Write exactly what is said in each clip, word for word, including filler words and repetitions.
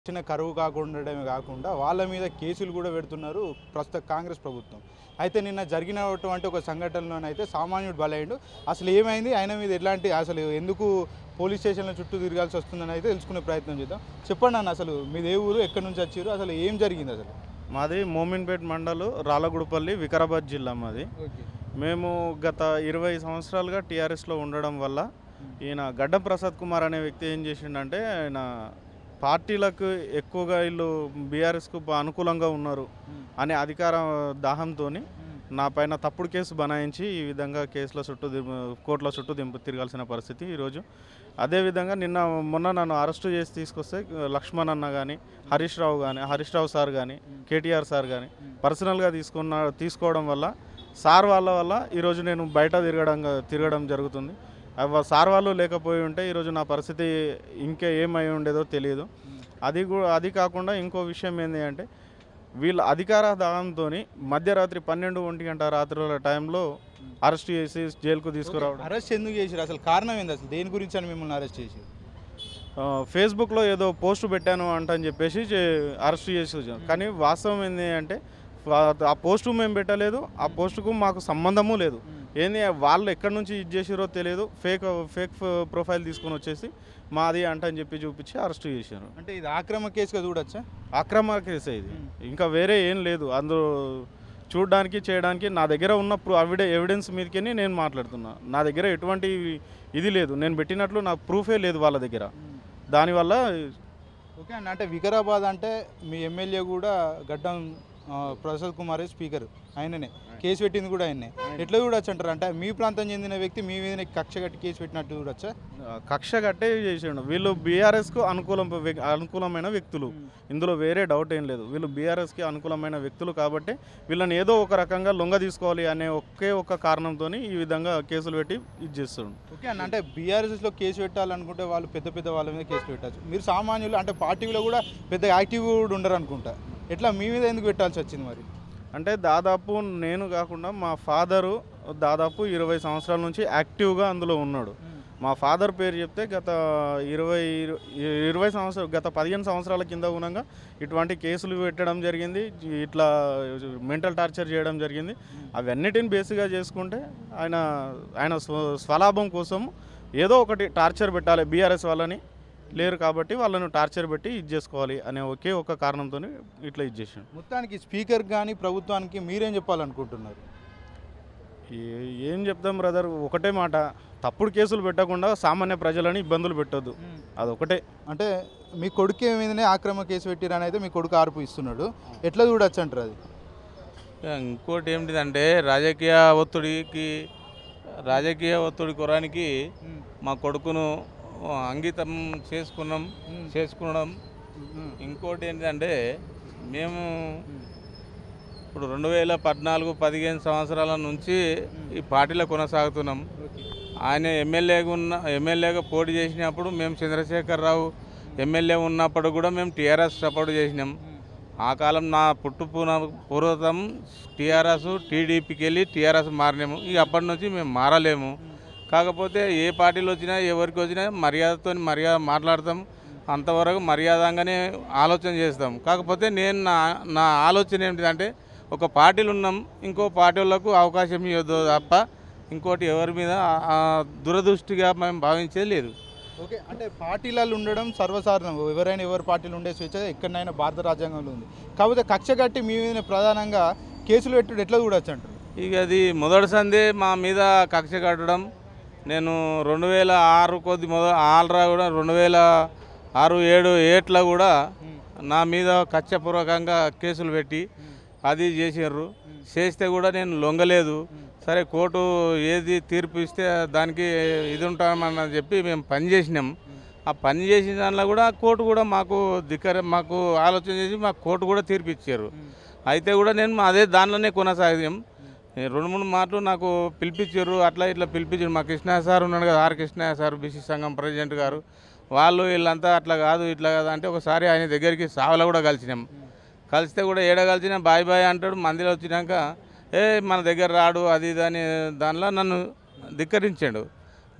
చిన్న కరువు కాకుండడమే కాకుండా వాళ్ళ మీద కేసులు కూడా పెడుతున్నారు ప్రస్తుత కాంగ్రెస్ ప్రభుత్వం. అయితే నిన్న జరిగినటువంటి ఒక సంఘటనలోనైతే సామాన్యుడు బలైండు. అసలు ఏమైంది, ఆయన మీద ఎలాంటి, అసలు ఎందుకు పోలీస్ స్టేషన్ల చుట్టూ తిరగాల్సి వస్తుందని అయితే తెలుసుకునే ప్రయత్నం చేద్దాం. చెప్పండి అన్న, అసలు మీది ఏ ఊరు, ఎక్కడి నుంచి వచ్చారు, అసలు ఏం జరిగింది అసలు? మాది మోమిన్పేట్ మండలు రాళ్ళగుడిపల్లి, వికారాబాద్ జిల్లా మాది. మేము గత ఇరవై సంవత్సరాలుగా టీఆర్ఎస్లో ఉండడం వల్ల ఈయన గడ్డం ప్రసాద్ కుమార్ అనే వ్యక్తి ఏం చేసిండంటే, ఆయన పార్టీలకు ఎక్కువగా వీళ్ళు బీఆర్ఎస్కు అనుకూలంగా ఉన్నారు అనే అధికార దాహంతో నా పైన తప్పుడు కేసు బనాయించి ఈ విధంగా కేసుల చుట్టూ కోర్టుల చుట్టూ దింపు తిరగాల్సిన పరిస్థితి ఈరోజు. అదేవిధంగా నిన్న మొన్న నన్ను అరెస్టు చేసి తీసుకొస్తే లక్ష్మణ్ అన్న కానీ, హరీష్ రావు కానీ హరీష్ రావు సార్ కానీ, కేటీఆర్ సార్ కానీ పర్సనల్గా తీసుకున్న తీసుకోవడం వల్ల సార్ వాళ్ళ వల్ల ఈరోజు నేను బయట తిరగడం తిరగడం జరుగుతుంది. సార్ వాళ్ళు లేకపోయి ఉంటే ఈరోజు నా పరిస్థితి ఇంకా ఏమై ఉండేదో తెలియదు. అది కూడా అది కాకుండా ఇంకో విషయం ఏంటి అంటే, వీళ్ళ అధికార దాహంతో మధ్యరాత్రి పన్నెండు ఒంటి గంట రాత్రుల టైంలో అరెస్ట్ చేసి జైలుకు తీసుకురావడం. అరెస్ట్ ఎందుకు చేశారు, అసలు కారణం ఏంది, అసలు దేని గురించి అని మిమ్మల్ని అరెస్ట్ చేసి? ఫేస్బుక్లో ఏదో పోస్ట్ పెట్టాను అంటని చెప్పేసి అరెస్ట్ చేసి, కానీ వాస్తవం ఏంటి అంటే ఆ పోస్టు మేము పెట్టలేదు, ఆ పోస్టుకు మాకు సంబంధము లేదు. ఏంది వాళ్ళు ఎక్కడి నుంచి ఇది చేసారో తెలియదు, ఫేక్ ఫేక్ ప్రొఫైల్ తీసుకొని వచ్చేసి మాది అంటని చెప్పి చూపించి అరెస్ట్ చేశారు. అంటే ఇది ఆక్రమ కేసుగా చూడొచ్చా? ఆక్రమ కేసే ఇది, ఇంకా వేరే ఏం లేదు అందులో చూడడానికి చేయడానికి. నా దగ్గర ఉన్న అవిడే ఎవిడెన్స్ మీదకి నేను మాట్లాడుతున్నా. నా దగ్గర ఎటువంటి ఇది లేదు, నేను పెట్టినట్లు నాకు ప్రూఫే లేదు వాళ్ళ దగ్గర. దానివల్ల ఓకే అండి. అంటే వికారాబాద్ అంటే మీ ఎమ్మెల్యే కూడా గడ్డం ప్రసాద్ కుమార్ స్పీకర్, ఆయననే కేసు పెట్టింది కూడా ఆయనే. ఎట్లా చూడొచ్చు అంటారు? అంటే మీ ప్రాంతం చెందిన వ్యక్తి మీ మీద కక్ష కట్టి కేసు పెట్టినట్టు చూడొచ్చా? కక్ష కట్టే చేసిండు. వీళ్ళు బీఆర్ఎస్కు అనుకూలం అనుకూలమైన వ్యక్తులు, ఇందులో వేరే డౌట్ ఏం లేదు. వీళ్ళు బీఆర్ఎస్కి అనుకూలమైన వ్యక్తులు కాబట్టి వీళ్ళని ఏదో ఒక రకంగా లొంగ తీసుకోవాలి అనే ఒకే ఒక కారణంతో ఈ విధంగా కేసులు పెట్టి ఇది చేస్తుండు. ఓకే అన్న. అంటే బీఆర్ఎస్లో కేసు పెట్టాలనుకుంటే వాళ్ళు పెద్ద పెద్ద వాళ్ళ మీద కేసు పెట్టచ్చు. మీరు సామాన్యులు, అంటే పార్టీలో కూడా పెద్ద యాక్టివ్ కూడా ఉండరు అనుకుంటా. ఎట్లా మీ మీద ఎందుకు పెట్టాల్సి వచ్చింది మరి? అంటే దాదాపు నేను కాకుండా మా ఫాదరు దాదాపు ఇరవై సంవత్సరాల నుంచి యాక్టివ్గా అందులో ఉన్నాడు. మా ఫాదర్ పేరు చెప్తే గత ఇరవై ఇరవై సంవత్సరాలు గత పదిహేను సంవత్సరాల కింద గుణంగా ఇటువంటి కేసులు పెట్టడం జరిగింది, ఇట్లా మెంటల్ టార్చర్ చేయడం జరిగింది. అవన్నిటిని బేస్గా చేసుకుంటే ఆయన ఆయన స్వలాభం కోసం ఏదో ఒకటి టార్చర్ పెట్టాలి, బీఆర్ఎస్ వాళ్ళని లేరు కాబట్టి వాళ్ళను టార్చర్ పెట్టి ఇది చేసుకోవాలి అనే ఒకే ఒక కారణంతో ఇట్లా ఇది చేసాను. మొత్తానికి స్పీకర్ కానీ ప్రభుత్వానికి మీరేం చెప్పాలనుకుంటున్నారు? ఏం చెప్తాం బ్రదర్, ఒకటే మాట, తప్పుడు కేసులు పెట్టకుండా సామాన్య ప్రజలని ఇబ్బందులు పెట్టొద్దు, అదొకటే. అంటే మీ కొడుకు మీదనే ఆక్రమ కేసు పెట్టిరని అయితే మీ కొడుకు ఆర్పు ఇస్తున్నాడు, ఎట్లా చూడొచ్చు అంటారు అది? ఇంకోటి ఏమిటిదంటే, రాజకీయ ఒత్తిడికి రాజకీయ ఒత్తిడి కొరానికి మా కొడుకును అంకితం చేసుకున్నాం చేసుకున్నాం ఇంకోటి ఏంటంటే, మేము ఇప్పుడు రెండు వేల పద్నాలుగు పదిహేను సంవత్సరాల నుంచి ఈ పార్టీలో కొనసాగుతున్నాం. ఆయన ఎమ్మెల్యేగా ఉన్న ఎమ్మెల్యేగా పోటీ చేసినప్పుడు మేము చంద్రశేఖరరావు ఎమ్మెల్యే ఉన్నప్పుడు కూడా మేము టీఆర్ఎస్ సపోర్ట్ చేసినాం. ఆ కాలం నా పుట్టు పూర్వతం టీఆర్ఎస్ టీడీపీకి వెళ్ళి టీఆర్ఎస్ మారినాము. ఇక అప్పటి నుంచి మేము మారలేము. కాకపోతే ఏ పార్టీలు వచ్చినా ఎవరికి వచ్చినా మర్యాదతో మర్యాద మాట్లాడతాం, అంతవరకు మర్యాదంగానే ఆలోచన చేస్తాం. కాకపోతే నేను నా నా ఆలోచన ఏమిటంటే, ఒక పార్టీలు ఉన్నాం, ఇంకో పార్టీ వాళ్ళకు అవకాశం ఇవ్వద్దు తప్ప ఇంకోటి ఎవరి మీద దురదృష్టిగా మేము భావించేది లేదు. ఓకే. అంటే పార్టీలలో ఉండడం సర్వసాధారణం, ఎవరైనా ఎవరి పార్టీలు ఉండే స్వేచ్ఛ ఎక్కడైనా భారత రాజ్యాంగంలో ఉంది. కాకపోతే కక్ష కట్టి మీ మీద ప్రధానంగా కేసులు పెట్టుడు ఎట్లా చూడొచ్చు అంటారు? ఇక అది మొదటి సందే మా మీద కక్ష కట్టడం. నేను రెండు వేల ఆరు కొద్ది మొదలు ఆల్రా కూడా రెండు వేల ఆరు ఏడు ఏట్ల కూడా నా మీద కక్షపూర్వకంగా కేసులు పెట్టి అది చేసారు. చేస్తే కూడా నేను లొంగలేదు. సరే, కోర్టు ఏది తీర్పు ఇస్తే దానికి ఇది ఉంటామని చెప్పి మేము పని చేసినాం. ఆ పని చేసిన దానిలో కూడా కోర్టు కూడా మాకు దిక్కర మాకు ఆలోచన చేసి మాకు కోర్టు కూడా తీర్పు ఇచ్చారు. అయితే కూడా నేను అదే దానిలోనే కొనసాగాం. రెండు మూడు మాటలు నాకు పిలిపించారు, అట్లా ఇట్లా పిలిపించారు. మా కృష్ణయ్య సార్ ఉన్నాడు కదా, ఆర్ కృష్ణయ్య సార్, బీసీ సంఘం ప్రెసిడెంట్ గారు, వాళ్ళు వీళ్ళంతా అట్లా కాదు ఇట్లా కాదు అంటే ఒకసారి ఆయన దగ్గరికి సావలో కూడా కలిసినాం. కలిస్తే కూడా ఏడ కలిసినా బాయ్ బాయ్ అంటాడు. మందిలో వచ్చినాక ఏ మన దగ్గర రాడు అది ఇది అని దానిలో నన్ను ధిక్కరించాడు.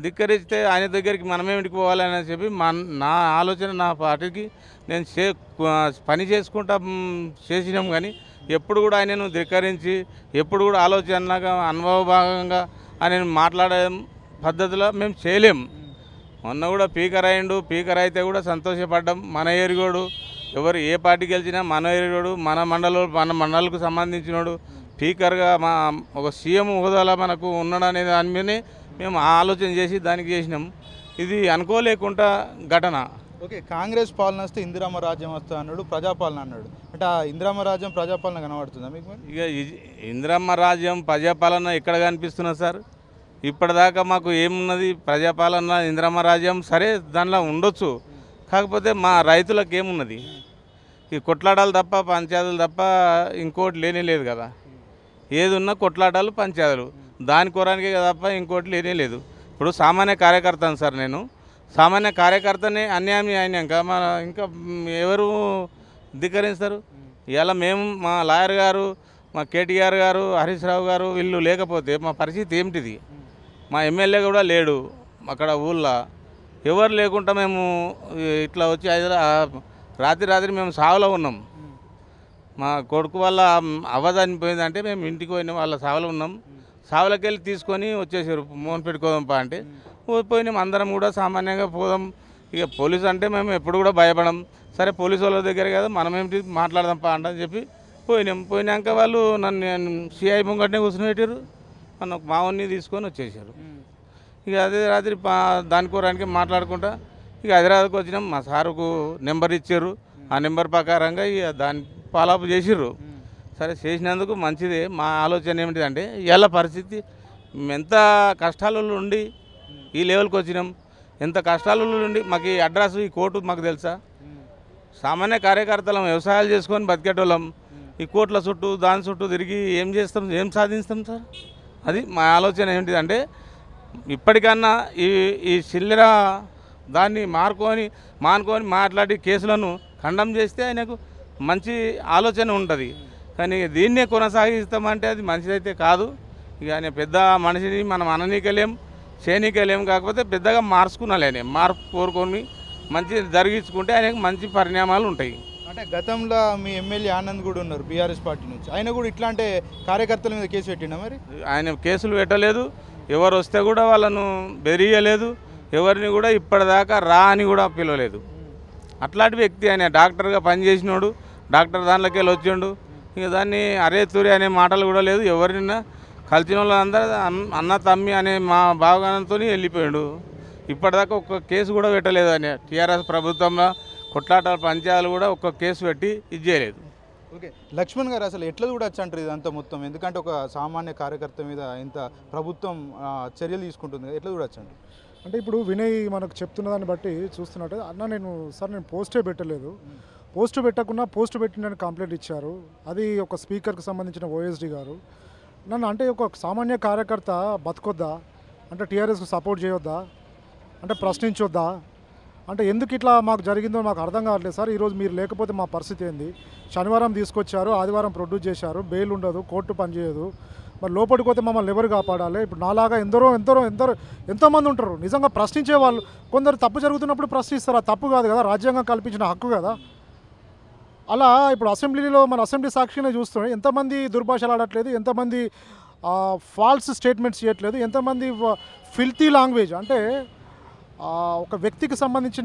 ధిక్కరిస్తే ఆయన దగ్గరికి మనమేమిటికి పోవాలని చెప్పి మన నా ఆలోచన నా పార్టీకి నేను చే పని చేసుకుంటా మ్, చేసినాం కానీ ఎప్పుడు కూడా ఆయనను ధిక్కరించి ఎప్పుడు కూడా ఆలోచనగా అనుభవభాగంగా ఆయన మాట్లాడే పద్ధతిలో మేము చేయలేం. మొన్న కూడా పీకర్ అయిండు, పీకర్ అయితే కూడా సంతోషపడ్డాం. మన ఏరిగోడు ఎవరు ఏ పార్టీ గెలిచినా మన ఏరిగోడు మన మండలం మన మండలకు సంబంధించినోడు స్పీకర్గా మా ఒక సీఎం హోదాలో మనకు ఉన్నాడనే దాని మీదనే మేము ఆలోచన చేసి దానికి చేసినాం. ఇది అనుకోలేకుండా ఘటన. ఓకే, కాంగ్రెస్ పాలన వస్తే ఇందిరామ రాజ్యం వస్తా అన్నాడు, ప్రజాపాలన అన్నాడు. అంటే ఆ ఇందిరామ రాజ్యం ప్రజాపాలన కనబడుతుందా మీకు మరి? ఇక ఇది ఇందిరమ్మ రాజ్యం ప్రజాపాలన ఎక్కడ కనిపిస్తున్నది సార్? ఇప్పటిదాకా మాకు ఏమున్నది? ప్రజాపాలన ఇందిరమ్మ రాజ్యం సరే దానిలో ఉండొచ్చు, కాకపోతే మా రైతులకు ఏమున్నది? ఈ కొట్లాటాలు తప్ప పంచాయతీలు తప్ప ఇంకోటి లేనే లేదు కదా. ఏది ఉన్నా కొట్లాటాలు పంచాయతీలు, దాని కొరానికే తప్ప ఇంకోటి లేనే లేదు. ఇప్పుడు సామాన్య కార్యకర్తను సార్, నేను సామాన్య కార్యకర్తనే అన్యాయం అయినాక మన ఇంకా ఎవరు ధిక్కరిస్తారు? ఇలా మేము మా లాయర్ గారు, మా కేటీఆర్ గారు, హరీష్ రావు గారు వీళ్ళు లేకపోతే మా పరిస్థితి ఏమిటిది? మా ఎమ్మెల్యే కూడా లేడు అక్కడ ఊళ్ళో, ఎవరు లేకుండా మేము ఇట్లా వచ్చి హైదరాబాద్ రాత్రి రాత్రి మేము సావులో ఉన్నాం. మా కొడుకు వాళ్ళ అవ్వ చనిపోయిందంటే మేము ఇంటికి పోయినాం, వాళ్ళ సావులో ఉన్నాం. సావులకి వెళ్ళి తీసుకొని వచ్చేసారు, మోహన్ పెట్టుకోదాంపా అంటే పోయినాం. అందరం కూడా సామాన్యంగా పోదాం. ఇక పోలీసు అంటే మేము ఎప్పుడు కూడా భయపడం. సరే పోలీసు వాళ్ళ దగ్గర కదా మనం ఏమిటి మాట్లాడదాంపా అంటని చెప్పి పోయినాం. పోయినాక వాళ్ళు నన్ను సిఐ ముంగట్నే కూర్చుని పెట్టారు, మన మావన్ని తీసుకొని వచ్చేసారు. ఇక అదే రాత్రి దాని కూరానికి మాట్లాడుకుంటా ఇక హైదరాబాద్కి వచ్చినాం. మా సారుకు నెంబర్ ఇచ్చారు, ఆ నెంబర్ ప్రకారంగా ఇక దాన్ని ఫాలోఅప్ చేసిర్రు. సరే చేసినందుకు మంచిదే. మా ఆలోచన ఏమిటిదంటే ఇవాళ పరిస్థితి ఎంత కష్టాలలో ఉండి ఈ లెవెల్కి వచ్చినాం, ఎంత కష్టాలలో ఉండి మాకు ఈ అడ్రస్ ఈ కోర్టు మాకు తెలుసా? సామాన్య కార్యకర్తలం వ్యవసాయాలు చేసుకొని బతికేటోళ్ళం, ఈ కోట్ల చుట్టూ దాని చుట్టూ తిరిగి ఏం చేస్తాం, ఏం సాధిస్తాం సార్? అది మా ఆలోచన ఏంటిదంటే ఇప్పటికన్నా ఈ ఈ చిల్లర దాన్ని మార్కొని మానుకొని మాట్లాడి కేసులను ఖండం చేస్తే ఆయనకు మంచి ఆలోచన ఉంటుంది. కానీ దీన్నే కొనసాగిస్తామంటే అది మంచిదైతే కాదు. ఇక ఆయన పెద్ద మనిషిని మనం అననీకలేం చేయనీకలేం, కాకపోతే పెద్దగా మార్చుకున్నాలేనే మార్పు కోరుకొని మంచి జరిగించుకుంటే ఆయనకు మంచి పరిణామాలు ఉంటాయి. అంటే గతంలో మీ ఎమ్మెల్యే ఆనంద్ కూడా ఉన్నారు బీఆర్ఎస్ పార్టీ నుంచి, ఆయన కూడా ఇట్లాంటి కార్యకర్తల మీద కేసు పెట్టినా మరి? ఆయన కేసులు పెట్టలేదు, ఎవరు వస్తే కూడా వాళ్ళను బెరియలేదు, ఎవరిని కూడా ఇప్పటిదాకా రా అని కూడా పిలవలేదు. అట్లాంటి వ్యక్తి ఆయన. డాక్టర్గా పనిచేసినోడు, డాక్టర్ దాంట్లోకి వెళ్ళి వచ్చిండు. ఇక దాన్ని అరే తూరి అనే మాటలు కూడా లేదు. ఎవరినైనా కలిసిన వాళ్ళందరూ అన్న తమ్మి అనే మా భావగానంతో వెళ్ళిపోయాడు. ఇప్పటిదాకా ఒక్క కేసు కూడా పెట్టలేదు ఆయన. టీఆర్ఎస్ ప్రభుత్వంలో కొట్లాటాల పంచాయతీలు కూడా ఒక్క కేసు పెట్టి ఇది చేయలేదు. ఓకే, లక్ష్మణ్ గారు అసలు ఎట్లా చూడొచ్చు అంటారు ఇదంతా మొత్తం? ఎందుకంటే ఒక సామాన్య కార్యకర్త మీద ఇంత ప్రభుత్వం చర్యలు తీసుకుంటుంది కదా, ఎట్లా చూడొచ్చు అంటారు? అంటే ఇప్పుడు వినయ్ మనకు చెప్తున్న దాన్ని బట్టి చూస్తున్నట్టు అన్న నేను సార్ నేను పోస్టే పెట్టలేదు, పోస్ట్ పెట్టకుండా పోస్ట్ పెట్టిందని కంప్లైంట్ ఇచ్చారు. అది ఒక స్పీకర్కి సంబంధించిన ఓఎస్డి గారు. నన్ను అంటే ఒక సామాన్య కార్యకర్త బతకొద్దా అంటే టీఆర్ఎస్కి సపోర్ట్ చేయొద్దా అంటే ప్రశ్నించొద్దా అంటే ఎందుకు ఇట్లా మాకు జరిగిందో మాకు అర్థం కావట్లేదు సార్. ఈరోజు మీరు లేకపోతే మా పరిస్థితి ఏంది? శనివారం తీసుకొచ్చారు, ఆదివారం ప్రొడ్యూస్ చేశారు, బెయిల్ ఉండదు, కోర్టు పనిచేయదు, మరి లోపలికి పోతే మమ్మల్ని ఎవరు కాపాడాలి? ఇప్పుడు నాలాగా ఎందరో ఎందరో ఎందరో ఎంతోమంది ఉంటారు నిజంగా ప్రశ్నించే వాళ్ళు. కొందరు తప్పు జరుగుతున్నప్పుడు ప్రశ్నిస్తారు, ఆ తప్పు కాదు కదా, రాజ్యాంగం కల్పించిన హక్కు కదా. అలా ఇప్పుడు అసెంబ్లీలో మన అసెంబ్లీ సాక్షినే చూస్తున్నాం, ఎంతమంది దుర్భాషలు ఆడట్లేదు, ఎంతమంది ఫాల్స్ స్టేట్మెంట్స్ చేయట్లేదు, ఎంతమంది ఫిల్తీ లాంగ్వేజ్ అంటే ఒక వ్యక్తికి సంబంధించిన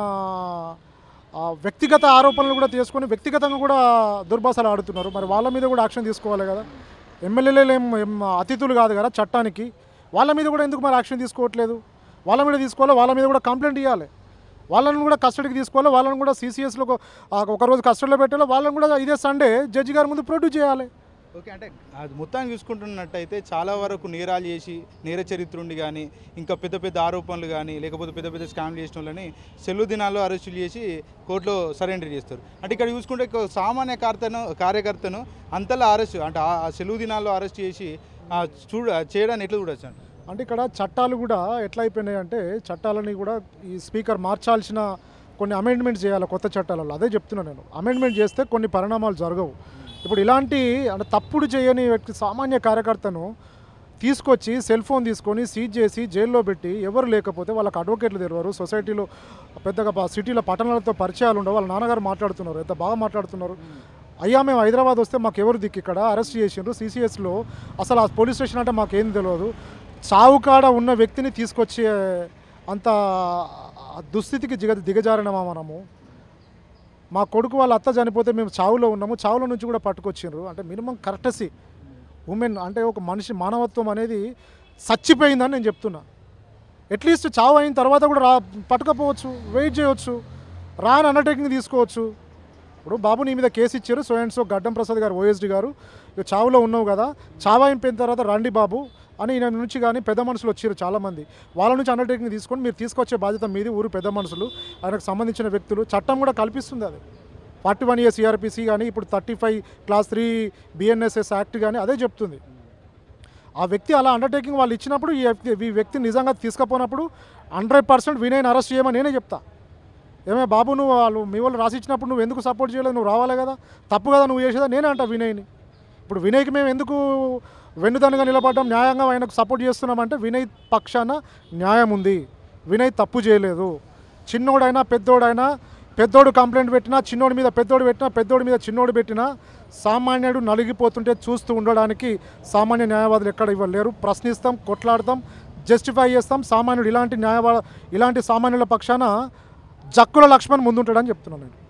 వ్యక్తిగత ఆరోపణలు కూడా తీసుకొని వ్యక్తిగతంగా కూడా దుర్భాషలు ఆడుతున్నారు. మరి వాళ్ళ మీద కూడా యాక్షన్ తీసుకోవాలి కదా. ఎమ్మెల్యేలు ఏం అతిథులు కాదు కదా చట్టానికి, వాళ్ళ మీద కూడా ఎందుకు మరి యాక్షన్ తీసుకోవట్లేదు? వాళ్ళ మీద తీసుకోవాలి, వాళ్ళ మీద కూడా కంప్లైంట్ ఇవ్వాలి, వాళ్ళని కూడా కస్టడీకి తీసుకోవాలి, వాళ్ళని కూడా సీసీఎస్లో ఒకరోజు కస్టడీలో పెట్టాలి, వాళ్ళని కూడా ఇదే సండే జడ్జి గారి ముందు ప్రొడ్యూస్ చేయాలి. ఓకే, అంటే అది మొత్తాన్ని చూసుకుంటున్నట్టయితే చాలా వరకు నేరాలు చేసి నేర చరిత్ర ఉండి కానీ ఇంకా పెద్ద పెద్ద ఆరోపణలు కానీ లేకపోతే పెద్ద పెద్ద స్కామ్లు చేసిన వాళ్ళని సెలవు దినాల్లో అరెస్టులు చేసి కోర్టులో సరెండర్ చేస్తారు. అంటే ఇక్కడ చూసుకుంటే సామాన్య కార్తను కార్యకర్తను అంతలా అరెస్ట్ అంటే ఆ సెలవు దినాల్లో అరెస్ట్ చేసి చూడ చేయడాన్ని ఎట్లా చూడొచ్చు అంటే అంటే ఇక్కడ చట్టాలు కూడా ఎట్లా అయిపోయినాయి అంటే చట్టాలని కూడా ఈ స్పీకర్ మార్చాల్సిన కొన్ని అమెండ్మెంట్స్ చేయాలి కొత్త చట్టాలలో. అదే చెప్తున్నాను నేను, అమెండ్మెంట్ చేస్తే కొన్ని పరిణామాలు జరగవు. ఇప్పుడు ఇలాంటి అంటే తప్పుడు చేయని వ్యక్తి సామాన్య కార్యకర్తను తీసుకొచ్చి సెల్ ఫోన్ తీసుకొని సీజ్ చేసి జైల్లో పెట్టి ఎవరు లేకపోతే వాళ్ళకి అడ్వకేట్లు తెరవరు, సొసైటీలో పెద్దగా ప- సిటీలో పట్టణాలతో పరిచయాలు ఉండవు. వాళ్ళ నాన్నగారు మాట్లాడుతున్నారు, ఎంత బాగా మాట్లాడుతున్నారు. అయ్యా మేము హైదరాబాద్ వస్తే మాకు ఎవరు దిక్కు, ఇక్కడ అరెస్ట్ చేసిండ్రు సీసీఎస్లో, అసలు ఆ పోలీస్ స్టేషన్ అంటే మాకేం తెలియదు. చావు కాడ ఉన్న వ్యక్తిని తీసుకొచ్చే అంత దుస్థితికి దిగ దిగజారినమా మనము. మా కొడుకు వాళ్ళ అత్త చనిపోతే మేము చావులో ఉన్నాము, చావుల నుంచి కూడా పట్టుకొచ్చిండ్రు. అంటే మినిమం కరెక్టసీ ఉమెన్ అంటే ఒక మనిషి మానవత్వం అనేది చచ్చిపోయిందని నేను చెప్తున్నా. అట్లీస్ట్ చావు అయిన తర్వాత కూడా రా పట్టుకపోవచ్చు, వెయిట్ చేయవచ్చు, రాని అండర్టేకింగ్ తీసుకోవచ్చు. ఇప్పుడు బాబు నీ మీద కేసు ఇచ్చారు, సో అండ్ సో గడ్డం ప్రసాద్ గారు ఓఎస్డీ గారు, ఇక చావులో ఉన్నావు కదా, చావు అయిపోయిన తర్వాత రండి బాబు అని ఈయన నుంచి కానీ పెద్ద మనుషులు వచ్చారు చాలామంది, వాళ్ళ నుంచి అండర్టేకింగ్ తీసుకొని మీరు తీసుకొచ్చే బాధ్యత మీది. ఊరు పెద్ద మనుషులు, ఆయనకు సంబంధించిన వ్యక్తులు, చట్టం కూడా కల్పిస్తుంది అది. ఫార్టీ వన్ ఇయర్ సిఆర్పిసి కానీ ఇప్పుడు thirty five clause three BNSS act కానీ అదే చెప్తుంది. ఆ వ్యక్తి అలా అండర్టేకింగ్ వాళ్ళు ఇచ్చినప్పుడు ఈ వ్యక్తి ఈ వ్యక్తి నిజంగా తీసుకుపోయినప్పుడు హండ్రెడ్ పర్సెంట్ వినయ్ని అరెస్ట్ చేయమని నేనే చెప్తా. ఏమే బాబు నువ్వు వాళ్ళు మీ వాళ్ళు రాసిచ్చినప్పుడు నువ్వు ఎందుకు సపోర్ట్ చేయలేదు, నువ్వు రావాలి కదా, తప్పు కదా నువ్వు చేసేదా, నేనే అంటా వినయ్ని. ఇప్పుడు వినయ్కి మేము ఎందుకు వెన్నుదన్నుగా నిలబడ్డాం, న్యాయంగా ఆయనకు సపోర్ట్ చేస్తున్నామంటే వినయ్ పక్షాన న్యాయం ఉంది. వినయ్ తప్పు చేయలేదు. చిన్నోడైనా పెద్దోడైనా, పెద్దోడు కంప్లైంట్ పెట్టినా, చిన్నోడి మీద పెద్దోడు పెట్టినా, పెద్దోడి మీద చిన్నోడు పెట్టినా, సామాన్యుడు నలిగిపోతుంటే చూస్తూ ఉండడానికి సామాన్య న్యాయవాదులు ఎక్కడ ఇవ్వలేరు. ప్రశ్నిస్తాం, కొట్లాడతాం, జస్టిఫై చేస్తాం. సామాన్యుడు ఇలాంటి న్యాయవాద ఇలాంటి సామాన్యుల పక్షాన జక్కుల లక్ష్మణ్ ముందుంటాడని చెప్తున్నాను నేను.